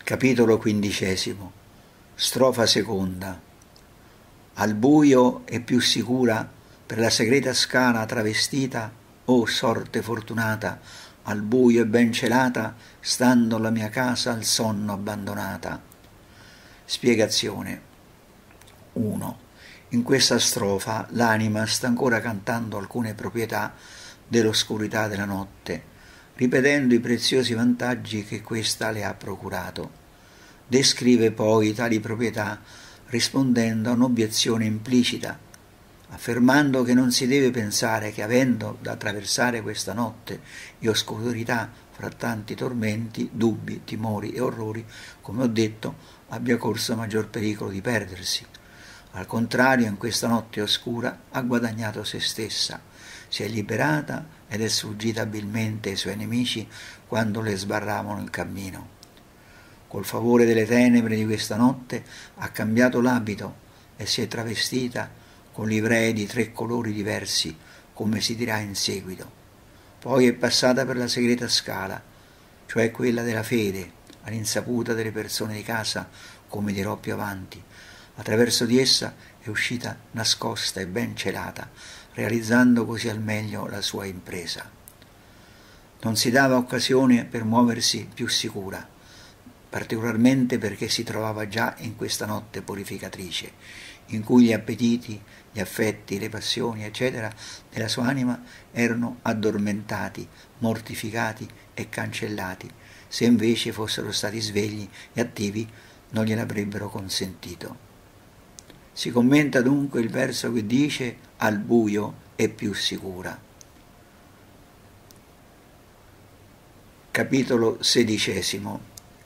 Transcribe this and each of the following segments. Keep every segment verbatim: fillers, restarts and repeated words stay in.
Capitolo quindicesimo. Strofa seconda. Al buio è più sicura, per la segreta scala travestita, o sorte fortunata, al buio e ben celata, stando la mia casa al sonno abbandonata. Spiegazione. uno. In questa strofa l'anima sta ancora cantando alcune proprietà dell'oscurità della notte, ripetendo i preziosi vantaggi che questa le ha procurato. Descrive poi tali proprietà rispondendo a un'obiezione implicita, affermando che non si deve pensare che, avendo da attraversare questa notte di oscurità fra tanti tormenti, dubbi, timori e orrori, come ho detto, abbia corso maggior pericolo di perdersi. Al contrario, in questa notte oscura ha guadagnato se stessa, si è liberata ed è sfuggita abilmente ai suoi nemici quando le sbarravano il cammino. Col favore delle tenebre di questa notte ha cambiato l'abito e si è travestita con livree di tre colori diversi, come si dirà in seguito. Poi è passata per la segreta scala, cioè quella della fede, all'insaputa delle persone di casa, come dirò più avanti. Attraverso di essa è uscita nascosta e ben celata, realizzando così al meglio la sua impresa. Non si dava occasione per muoversi più sicura, particolarmente perché si trovava già in questa notte purificatrice, in cui gli appetiti, gli affetti, le passioni, eccetera, della sua anima erano addormentati, mortificati e cancellati. Se invece fossero stati svegli e attivi, non gliel'avrebbero consentito. Si commenta dunque il verso che dice «al buio è più sicura». Capitolo sedicesimo.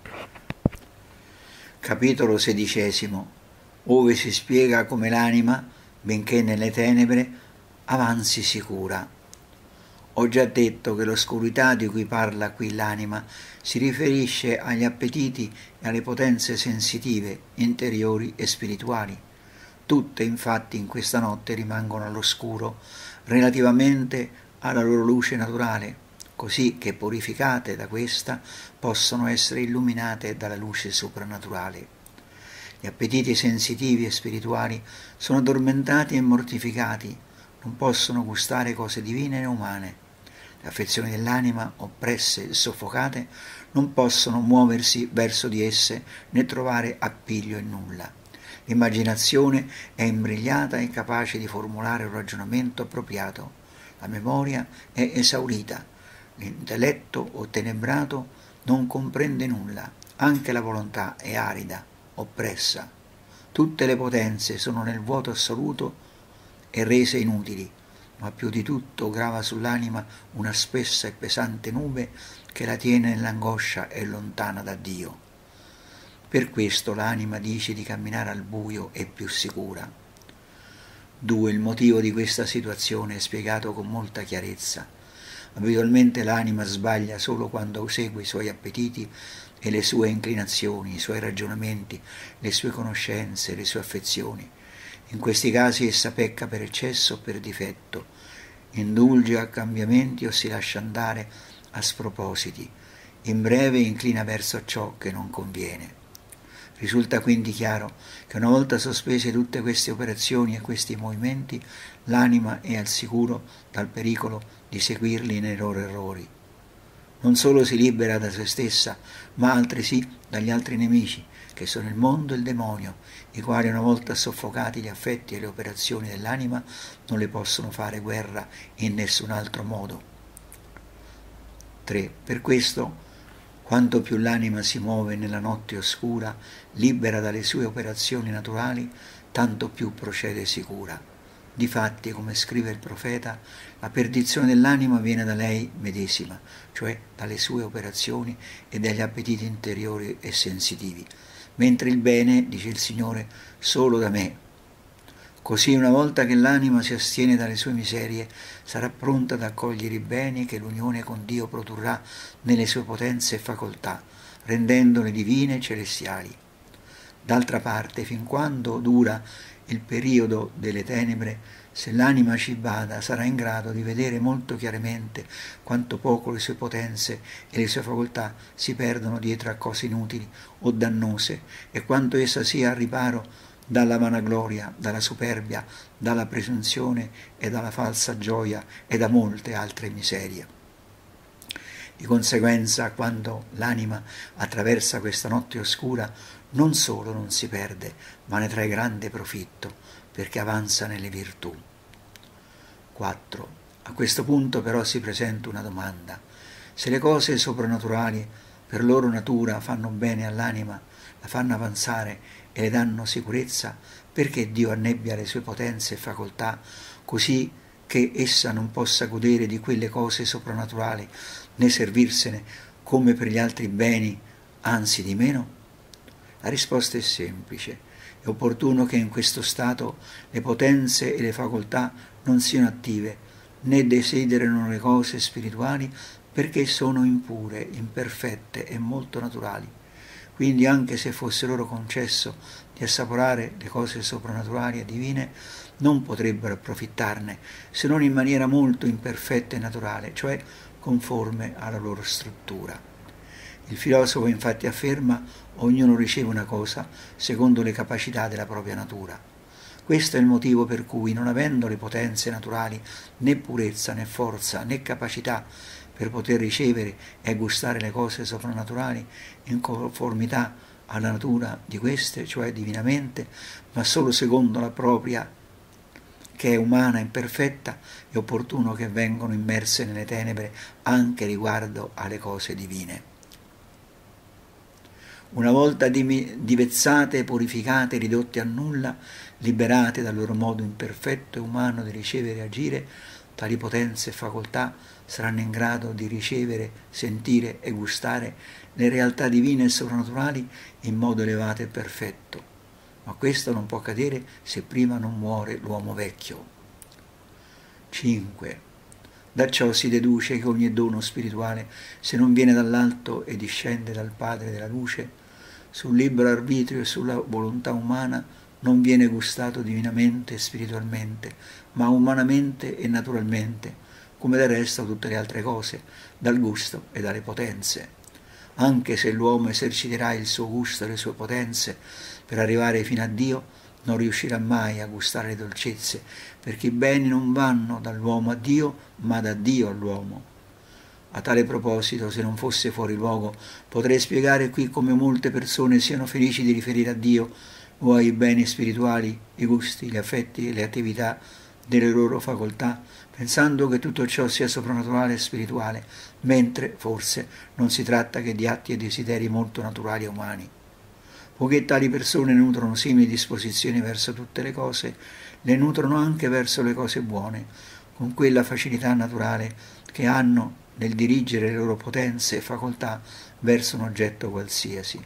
Capitolo sedicesimo, ove si spiega come l'anima, benché nelle tenebre, avanzi sicura. Ho già detto che l'oscurità di cui parla qui l'anima si riferisce agli appetiti e alle potenze sensitive, interiori e spirituali. Tutte infatti in questa notte rimangono all'oscuro relativamente alla loro luce naturale, così che purificate da questa possono essere illuminate dalla luce soprannaturale. Gli appetiti sensitivi e spirituali sono addormentati e mortificati, non possono gustare cose divine né umane. Le affezioni dell'anima, oppresse e soffocate, non possono muoversi verso di esse né trovare appiglio in nulla. L'immaginazione è imbrigliata e incapace di formulare un ragionamento appropriato. La memoria è esaurita. L'intelletto ottenebrato non comprende nulla, anche la volontà è arida, oppressa. Tutte le potenze sono nel vuoto assoluto e rese inutili, ma più di tutto grava sull'anima una spessa e pesante nube che la tiene nell'angoscia e lontana da Dio. Per questo l'anima dice di camminare al buio è più sicura. due. Il motivo di questa situazione è spiegato con molta chiarezza. Abitualmente l'anima sbaglia solo quando segue i suoi appetiti e le sue inclinazioni, i suoi ragionamenti, le sue conoscenze, le sue affezioni. In questi casi essa pecca per eccesso o per difetto, indulge a cambiamenti o si lascia andare a spropositi, in breve inclina verso ciò che non conviene. Risulta quindi chiaro che una volta sospese tutte queste operazioni e questi movimenti, l'anima è al sicuro dal pericolo di seguirli nei loro errori. Non solo si libera da se stessa, ma altresì dagli altri nemici, che sono il mondo e il demonio, i quali una volta soffocati gli affetti e le operazioni dell'anima non le possono fare guerra in nessun altro modo. tre. Per questo, quanto più l'anima si muove nella notte oscura, libera dalle sue operazioni naturali, tanto più procede sicura. Difatti, come scrive il profeta, la perdizione dell'anima viene da lei medesima, cioè dalle sue operazioni e dagli appetiti interiori e sensitivi, mentre il bene, dice il Signore, solo da me. Così una volta che l'anima si astiene dalle sue miserie, sarà pronta ad accogliere i beni che l'unione con Dio produrrà nelle sue potenze e facoltà, rendendole divine e celestiali. D'altra parte, fin quando dura il periodo delle tenebre, se l'anima ci bada, sarà in grado di vedere molto chiaramente quanto poco le sue potenze e le sue facoltà si perdono dietro a cose inutili o dannose, e quanto essa sia al riparo dalla vanagloria, dalla superbia, dalla presunzione e dalla falsa gioia e da molte altre miserie. Di conseguenza, quando l'anima attraversa questa notte oscura, non solo non si perde, ma ne trae grande profitto, perché avanza nelle virtù. quattro. A questo punto però si presenta una domanda. Se le cose soprannaturali per loro natura fanno bene all'anima, la fanno avanzare e le danno sicurezza, perché Dio annebbia le sue potenze e facoltà così che essa non possa godere di quelle cose soprannaturali né servirsene come per gli altri beni, anzi di meno? La risposta è semplice. È opportuno che in questo stato le potenze e le facoltà non siano attive, né desiderino le cose spirituali, perché sono impure, imperfette e molto naturali. Quindi, anche se fosse loro concesso di assaporare le cose soprannaturali e divine, non potrebbero approfittarne, se non in maniera molto imperfetta e naturale, cioè conforme alla loro struttura. Il filosofo infatti afferma: ognuno riceve una cosa secondo le capacità della propria natura. Questo è il motivo per cui, non avendo le potenze naturali né purezza né forza né capacità per poter ricevere e gustare le cose soprannaturali in conformità alla natura di queste, cioè divinamente, ma solo secondo la propria, che è umana e imperfetta, è opportuno che vengano immerse nelle tenebre anche riguardo alle cose divine. Una volta divezzate, purificate, ridotte a nulla, liberate dal loro modo imperfetto e umano di ricevere e agire, tali potenze e facoltà saranno in grado di ricevere, sentire e gustare le realtà divine e soprannaturali in modo elevato e perfetto. Ma questo non può accadere se prima non muore l'uomo vecchio. cinque. Da ciò si deduce che ogni dono spirituale, se non viene dall'alto e discende dal Padre della luce, sul libero arbitrio e sulla volontà umana, non viene gustato divinamente e spiritualmente, ma umanamente e naturalmente, come del resto tutte le altre cose, dal gusto e dalle potenze. Anche se l'uomo eserciterà il suo gusto e le sue potenze per arrivare fino a Dio, non riuscirà mai a gustare le dolcezze, perché i beni non vanno dall'uomo a Dio, ma da Dio all'uomo. A tale proposito, se non fosse fuori luogo, potrei spiegare qui come molte persone siano felici di riferire a Dio o ai beni spirituali i gusti, gli affetti e le attività delle loro facoltà, pensando che tutto ciò sia soprannaturale e spirituale, mentre forse non si tratta che di atti e desideri molto naturali e umani. Poiché tali persone nutrono simili disposizioni verso tutte le cose, le nutrono anche verso le cose buone, con quella facilità naturale che hanno nel dirigere le loro potenze e facoltà verso un oggetto qualsiasi.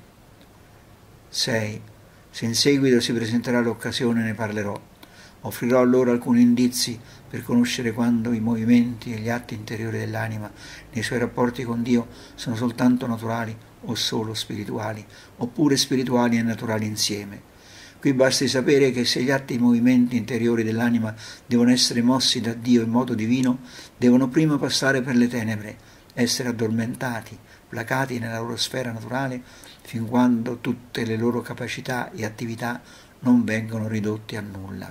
sei. Se in seguito si presenterà l'occasione ne parlerò. Offrirò loro alcuni indizi per conoscere quando i movimenti e gli atti interiori dell'anima nei suoi rapporti con Dio sono soltanto naturali o solo spirituali, oppure spirituali e naturali insieme. Qui basti sapere che se gli atti e i movimenti interiori dell'anima devono essere mossi da Dio in modo divino, devono prima passare per le tenebre, essere addormentati, placati nella loro sfera naturale, fin quando tutte le loro capacità e attività non vengono ridotte a nulla.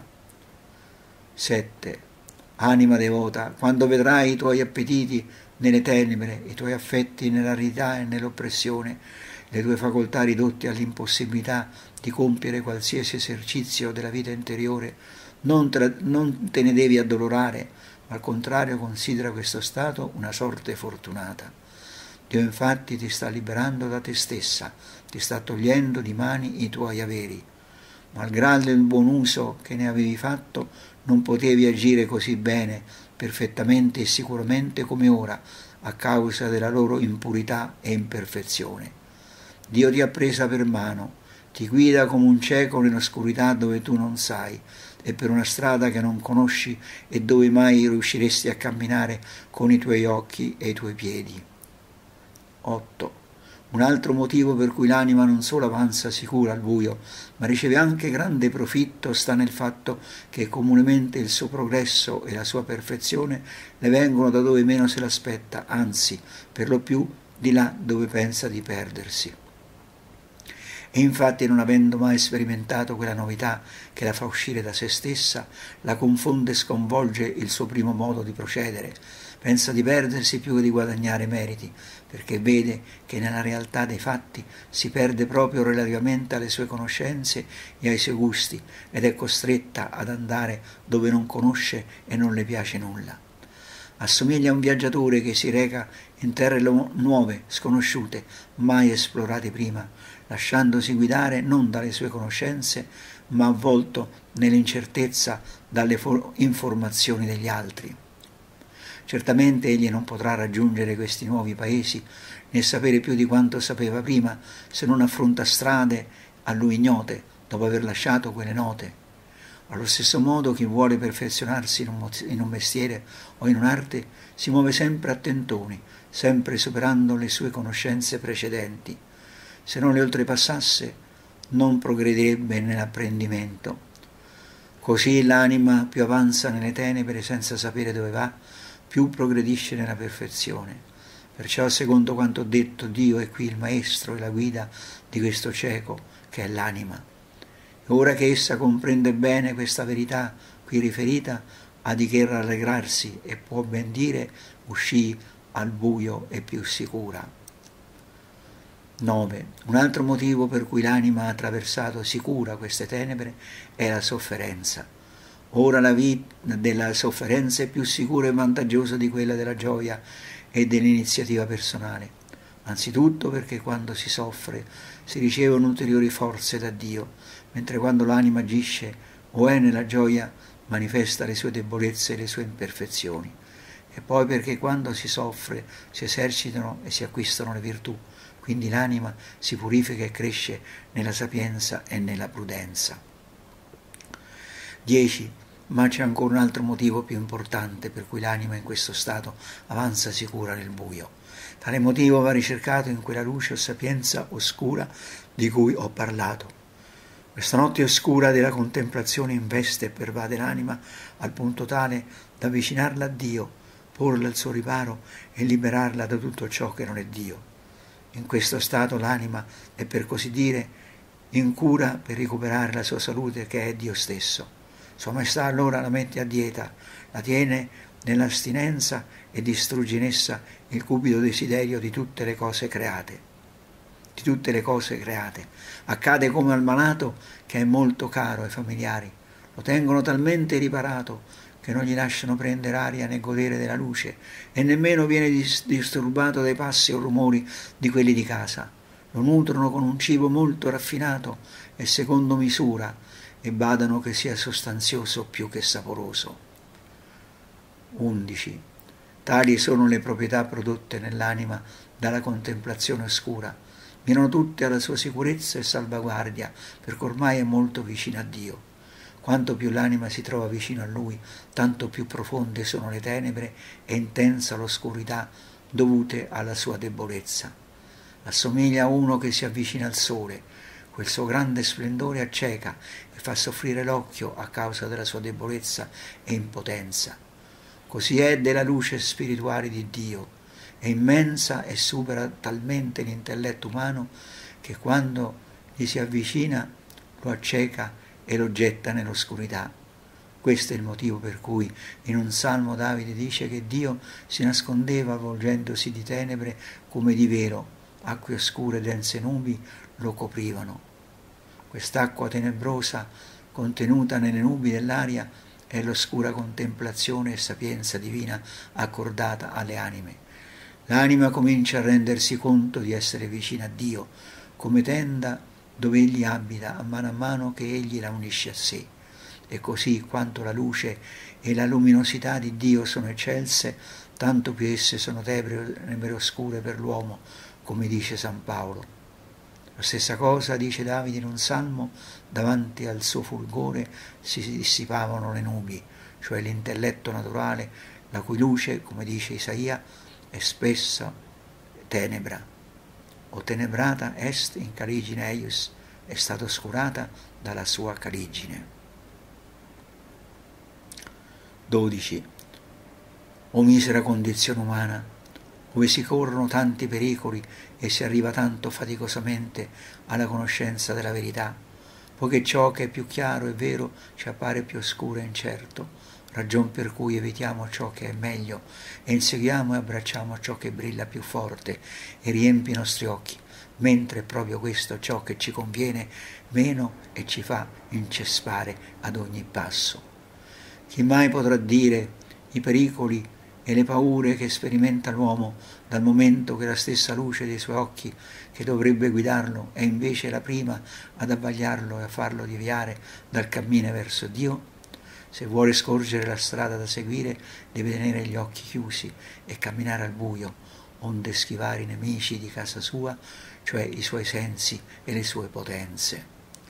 sette. Anima devota, quando vedrai i tuoi appetiti nelle tenebre, i tuoi affetti nell'aridità e nell'oppressione, le tue facoltà ridotte all'impossibilità di compiere qualsiasi esercizio della vita interiore, non te, non te ne devi addolorare, ma al contrario considera questo stato una sorte fortunata. Dio infatti ti sta liberando da te stessa, ti sta togliendo di mani i tuoi averi. Malgrado il buon uso che ne avevi fatto, non potevi agire così bene, perfettamente e sicuramente come ora, a causa della loro impurità e imperfezione. Dio ti ha presa per mano, ti guida come un cieco nell'oscurità dove tu non sai, e per una strada che non conosci e dove mai riusciresti a camminare con i tuoi occhi e i tuoi piedi. otto. Un altro motivo per cui l'anima non solo avanza sicura al buio, ma riceve anche grande profitto sta nel fatto che comunemente il suo progresso e la sua perfezione le vengono da dove meno se l'aspetta, anzi, per lo più di là dove pensa di perdersi. E infatti, non avendo mai sperimentato quella novità che la fa uscire da se stessa, la confonde e sconvolge il suo primo modo di procedere. Pensa di perdersi più che di guadagnare meriti, perché vede che nella realtà dei fatti si perde proprio relativamente alle sue conoscenze e ai suoi gusti, ed è costretta ad andare dove non conosce e non le piace nulla. Assomiglia a un viaggiatore che si reca in terre nuove, sconosciute, mai esplorate prima, lasciandosi guidare non dalle sue conoscenze, ma avvolto nell'incertezza dalle informazioni degli altri. Certamente egli non potrà raggiungere questi nuovi paesi, né sapere più di quanto sapeva prima, se non affronta strade a lui ignote, dopo aver lasciato quelle note. Allo stesso modo, chi vuole perfezionarsi in un, in un mestiere o in un'arte si muove sempre a tentoni, sempre superando le sue conoscenze precedenti. Se non le oltrepassasse, non progredirebbe nell'apprendimento. Così l'anima più avanza nelle tenebre senza sapere dove va, più progredisce nella perfezione. Perciò, secondo quanto detto, Dio è qui il maestro e la guida di questo cieco che è l'anima. E ora che essa comprende bene questa verità qui riferita, ha di che rallegrarsi e può ben dire: uscì al buio e più sicura. nove. Un altro motivo per cui l'anima ha attraversato sicura queste tenebre è la sofferenza. Ora la vita della sofferenza è più sicura e vantaggiosa di quella della gioia e dell'iniziativa personale. Anzitutto perché quando si soffre si ricevono ulteriori forze da Dio, mentre quando l'anima agisce o è nella gioia manifesta le sue debolezze e le sue imperfezioni. E poi perché quando si soffre si esercitano e si acquistano le virtù, quindi l'anima si purifica e cresce nella sapienza e nella prudenza. dieci. Ma c'è ancora un altro motivo più importante per cui l'anima in questo stato avanza sicura nel buio. Tale motivo va ricercato in quella luce o sapienza oscura di cui ho parlato. Questa notte oscura della contemplazione investe e pervade l'anima al punto tale da avvicinarla a Dio, porla al suo riparo e liberarla da tutto ciò che non è Dio. In questo stato l'anima è, per così dire, in cura per recuperare la sua salute, che è Dio stesso. Sua Maestà allora la mette a dieta, la tiene nell'astinenza e distrugge in essa il cupido desiderio di tutte le cose create. Di tutte le cose create. Accade come al malato che è molto caro ai familiari. Lo tengono talmente riparato che non gli lasciano prendere aria né godere della luce, e nemmeno viene disturbato dai passi o rumori di quelli di casa. Lo nutrono con un cibo molto raffinato e secondo misura, e badano che sia sostanzioso più che saporoso. undici. Tali sono le proprietà prodotte nell'anima dalla contemplazione oscura. Mirano tutte alla sua sicurezza e salvaguardia, perché ormai è molto vicina a Dio. Quanto più l'anima si trova vicino a Lui, tanto più profonde sono le tenebre e intensa l'oscurità dovute alla sua debolezza. Assomiglia a uno che si avvicina al sole. Quel suo grande splendore acceca e fa soffrire l'occhio a causa della sua debolezza e impotenza. Così è della luce spirituale di Dio, è immensa e supera talmente l'intelletto umano che quando gli si avvicina lo acceca e lo getta nell'oscurità. Questo è il motivo per cui in un salmo Davide dice che Dio si nascondeva avvolgendosi di tenebre come di velo, acque oscure e dense nubi lo coprivano. Quest'acqua tenebrosa contenuta nelle nubi dell'aria è l'oscura contemplazione e sapienza divina accordata alle anime. L'anima comincia a rendersi conto di essere vicina a Dio, come tenda dove Egli abita, a mano a mano che Egli la unisce a sé. E così, quanto la luce e la luminosità di Dio sono eccelse, tanto più esse sono tenebre oscure per l'uomo, come dice San Paolo. La stessa cosa dice Davide in un salmo: davanti al suo fulgore si dissipavano le nubi, cioè l'intelletto naturale, la cui luce, come dice Isaia, è spessa tenebra. o tenebrata est in caligine eius, è stata oscurata dalla sua caligine. dodici. O misera condizione umana, dove si corrono tanti pericoli e si arriva tanto faticosamente alla conoscenza della verità, poiché ciò che è più chiaro e vero ci appare più oscuro e incerto, ragion per cui evitiamo ciò che è meglio e inseguiamo e abbracciamo ciò che brilla più forte e riempie i nostri occhi, mentre è proprio questo ciò che ci conviene meno e ci fa incespare ad ogni passo. Chi mai potrà dire i pericoli e le paure che sperimenta l'uomo dal momento che la stessa luce dei suoi occhi che dovrebbe guidarlo è invece la prima ad abbagliarlo e a farlo deviare dal cammino verso Dio? Se vuole scorgere la strada da seguire, deve tenere gli occhi chiusi e camminare al buio, onde schivare i nemici di casa sua, cioè i suoi sensi e le sue potenze.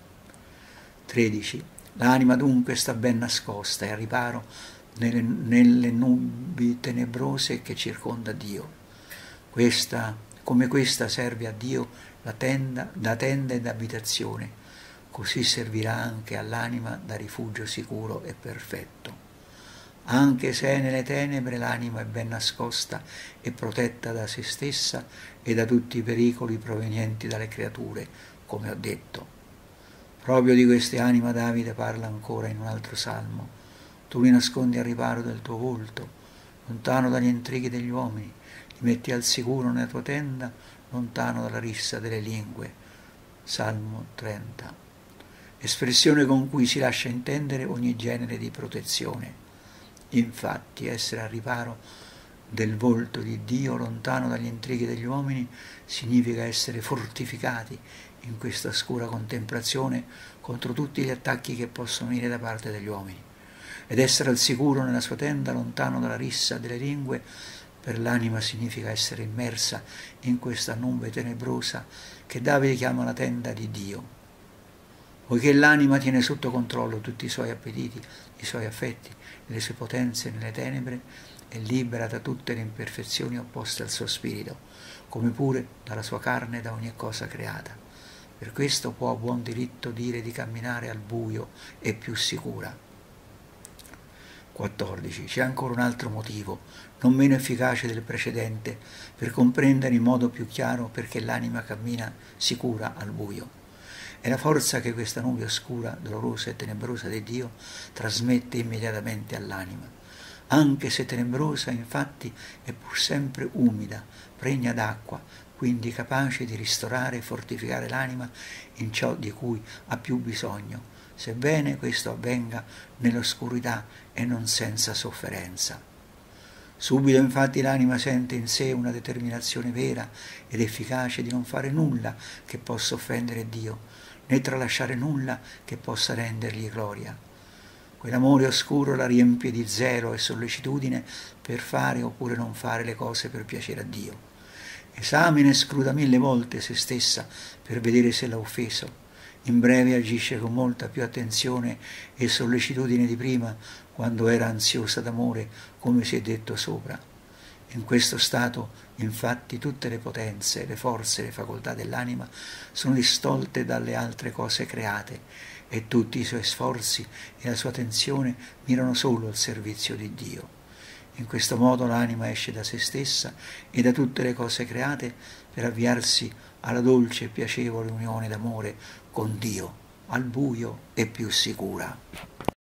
tredici. L'anima dunque sta ben nascosta e a riparo nelle, nelle nubi tenebrose che circonda Dio. Questa, come questa serve a Dio la tenda, da tenda ed abitazione, così servirà anche all'anima da rifugio sicuro e perfetto. Anche se è nelle tenebre, l'anima è ben nascosta e protetta da se stessa e da tutti i pericoli provenienti dalle creature, come ho detto. Proprio di queste anime Davide parla ancora in un altro salmo. Tu li nascondi al riparo del tuo volto, lontano dagli intrighi degli uomini, li metti al sicuro nella tua tenda, lontano dalla rissa delle lingue. Salmo trenta. Espressione con cui si lascia intendere ogni genere di protezione. Infatti, essere al riparo del volto di Dio, lontano dagli intrighi degli uomini, significa essere fortificati in questa oscura contemplazione contro tutti gli attacchi che possono venire da parte degli uomini, ed essere al sicuro nella sua tenda, lontano dalla rissa delle lingue. Per l'anima significa essere immersa in questa nube tenebrosa che Davide chiama la tenda di Dio. Poiché l'anima tiene sotto controllo tutti i suoi appetiti, i suoi affetti, le sue potenze nelle tenebre, è libera da tutte le imperfezioni opposte al suo spirito, come pure dalla sua carne e da ogni cosa creata. Per questo può a buon diritto dire di camminare al buio e più sicura. quattordici. C'è ancora un altro motivo, non meno efficace del precedente, per comprendere in modo più chiaro perché l'anima cammina sicura al buio. È la forza che questa nube oscura, dolorosa e tenebrosa di Dio trasmette immediatamente all'anima. Anche se tenebrosa, infatti, è pur sempre umida, pregna d'acqua, quindi capace di ristorare e fortificare l'anima in ciò di cui ha più bisogno, sebbene questo avvenga nell'oscurità e non senza sofferenza. Subito infatti l'anima sente in sé una determinazione vera ed efficace di non fare nulla che possa offendere Dio, né tralasciare nulla che possa rendergli gloria. Quell'amore oscuro la riempie di zelo e sollecitudine per fare oppure non fare le cose per piacere a Dio. Esamina e scruta mille volte se stessa per vedere se l'ha offeso. In breve agisce con molta più attenzione e sollecitudine di prima, quando era ansiosa d'amore, come si è detto sopra. In questo stato, infatti, tutte le potenze, le forze e le facoltà dell'anima sono distolte dalle altre cose create e tutti i suoi sforzi e la sua attenzione mirano solo al servizio di Dio. In questo modo l'anima esce da se stessa e da tutte le cose create per avviarsi alla dolce e piacevole unione d'amore con Dio, al buio e più sicura.